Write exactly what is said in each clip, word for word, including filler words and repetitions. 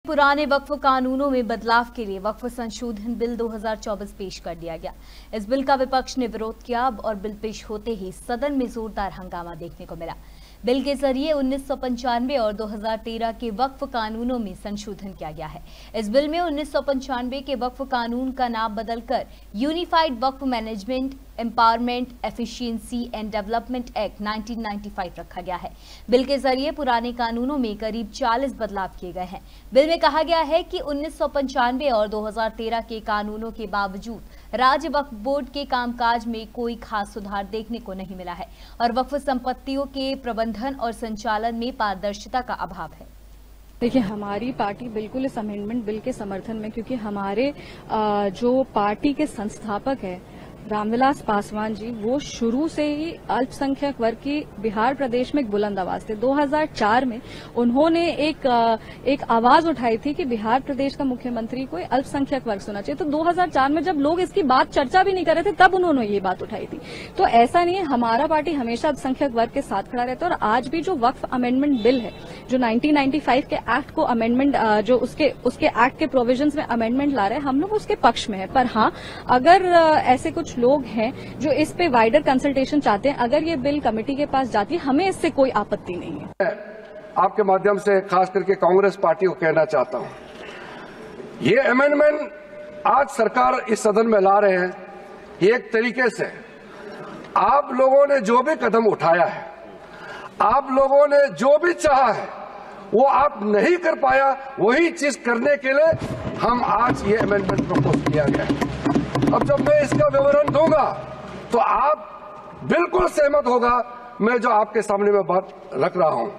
पुराने वक्फ कानूनों में बदलाव के लिए वक्फ संशोधन बिल दो हज़ार चौबीस पेश कर दिया गया। इस बिल का विपक्ष ने विरोध किया और बिल पेश होते ही सदन में जोरदार हंगामा देखने को मिला। बिल के जरिए उन्नीस सौ पंचानवे और दो हज़ार तेरह के वक्फ कानूनों में संशोधन किया गया है। इस बिल में उन्नीस सौ पंचानवे के वक्फ कानून का नाम बदलकर unified waqf management empowerment efficiency and development act उन्नीस सौ पचानवे रखा गया है। बिल के जरिए पुराने कानूनों में करीब चालीस बदलाव किए गए हैं। बिल में कहा गया है कि उन्नीस सौ पंचानवे और दो हज़ार तेरह के कानूनों के बावजूद राज्य वक्फ बोर्ड के कामकाज में कोई खास सुधार देखने को नहीं मिला है और वक्फ संपत्तियों के प्रबंधन और संचालन में पारदर्शिता का अभाव है। देखिए, हमारी पार्टी बिल्कुल इस अमेंडमेंट बिल के समर्थन में, क्योंकि हमारे जो पार्टी के संस्थापक है रामविलास पासवान जी, वो शुरू से ही अल्पसंख्यक वर्ग की बिहार प्रदेश में एक बुलंद आवाज थे। दो हज़ार चार में उन्होंने एक एक आवाज उठाई थी कि बिहार प्रदेश का मुख्यमंत्री कोई अल्पसंख्यक वर्ग होना चाहिए। तो दो हज़ार चार में जब लोग इसकी बात चर्चा भी नहीं कर रहे थे, तब उन्होंने ये बात उठाई थी। तो ऐसा नहीं है, हमारा पार्टी हमेशा अल्पसंख्यक वर्ग के साथ खड़ा रहता है। और आज भी जो वक्फ अमेंडमेंट बिल है, जो नाइनटीन नाइंटी फाइव के एक्ट को अमेंडमेंट जो उसके उसके एक्ट के प्रोविजंस में अमेंडमेंट ला रहे हैं, हम लोग उसके पक्ष में है। पर हाँ, अगर ऐसे कुछ लोग हैं जो इस पे वाइडर कंसल्टेशन चाहते हैं, अगर ये बिल कमेटी के पास जाती है, हमें इससे कोई आपत्ति नहीं है। आपके माध्यम से खास करके कांग्रेस पार्टी को कहना चाहता हूं, ये अमेंडमेंट आज सरकार इस सदन में ला रहे हैं, एक तरीके से आप लोगों ने जो भी कदम उठाया है, आप लोगों ने जो भी चाहा है, वो आप नहीं कर पाया, वही चीज करने के लिए हम आज ये अमेंडमेंट प्रपोज किया गया है। अब जब मैं इसका विवरण दूंगा तो आप बिल्कुल सहमत होगा मैं जो आपके सामने में बात रख रहा हूं।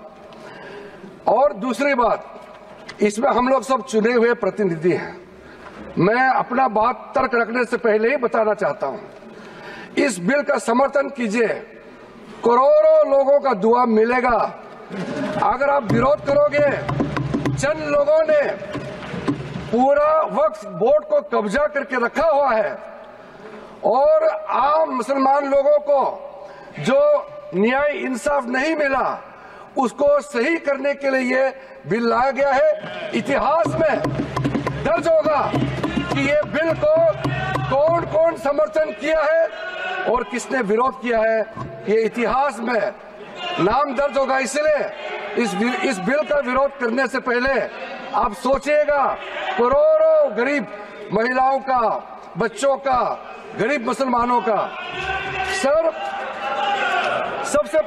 और दूसरी बात, इसमें हम लोग सब चुने हुए प्रतिनिधि हैं। मैं अपना बात तर्क रखने से पहले ही बताना चाहता हूं, इस बिल का समर्थन कीजिए, करोड़ों लोगों का दुआ मिलेगा। अगर आप विरोध करोगे, चंद लोगों ने पूरा वक्फ बोर्ड को कब्जा करके रखा हुआ है और आम मुसलमान लोगों को जो न्याय इंसाफ नहीं मिला, उसको सही करने के लिए ये बिल लाया गया है। इतिहास में दर्ज होगा कि ये बिल को कौन कौन समर्थन किया है और किसने विरोध किया है, ये इतिहास में नाम दर्ज होगा। इसलिए इस इस बिल का विरोध करने से पहले आप सोचिएगा, करोड़ों गरीब महिलाओं का, बच्चों का, गरीब मुसलमानों का। सर, सबसे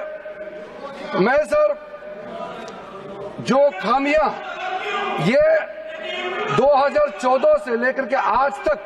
पहले मैं सर जो खामियां ये दो हज़ार चौदह से लेकर के आज तक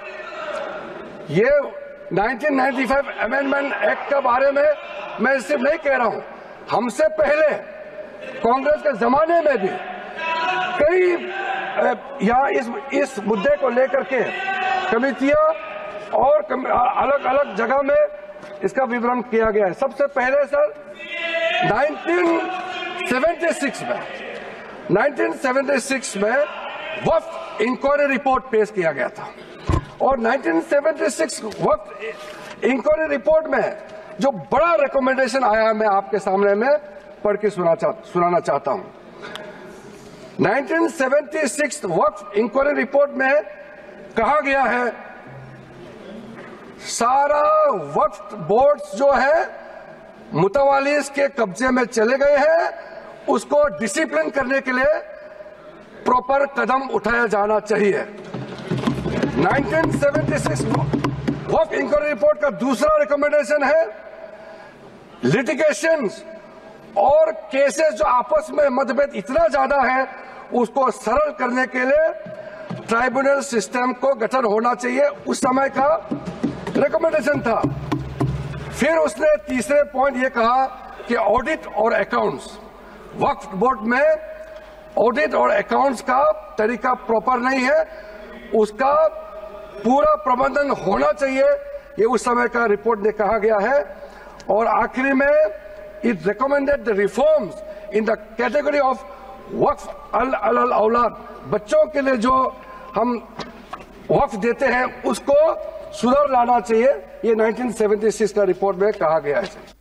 ये nineteen ninety five amendment act के बारे में मैं सिर्फ नहीं कह रहा हूं, हमसे पहले कांग्रेस के जमाने में भी कई यहाँ इस इस मुद्दे को लेकर के कमेटियां और अलग अलग जगह में इसका विवरण किया गया है। सबसे पहले सर नाइनटीन सेवेंटी सिक्स में नाइनटीन सेवेंटी सिक्स में वक्फ इंक्वायरी रिपोर्ट पेश किया गया था और nineteen seventy six waqf inquiry report में जो बड़ा रिकमेंडेशन आया, मैं आपके सामने में पढ़ के सुना चा, सुनाना चाहता हूं। Nineteen seventy six waqf inquiry report में कहा गया है, सारा वक्फ बोर्ड्स जो है मुतवालिस के कब्जे में चले गए हैं, उसको डिसिप्लिन करने के लिए प्रॉपर कदम उठाया जाना चाहिए। Nineteen seventy six waqf inquiry report का दूसरा रिकमेंडेशन है, लिटिगेशंस और केसेस जो आपस में मतभेद इतना ज्यादा है, उसको सरल करने के लिए ट्राइब्यूनल सिस्टम को गठन होना चाहिए, उस समय का रिकमेंडेशन था। फिर उसने तीसरे पॉइंट ये कहा कि ऑडिट और अकाउंट्स, वक्फ बोर्ड में ऑडिट और अकाउंट्स का तरीका प्रॉपर नहीं है, उसका पूरा प्रबंधन होना चाहिए, ये उस समय का रिपोर्ट में कहा गया है। और आखिरी में it recommended the reforms in the category of waqf al al aulad, बच्चों के लिए जो हम वक्फ देते हैं उसको सुधार लाना चाहिए, ये नाइनटीन सेवेंटी सिक्स का रिपोर्ट में कहा गया है।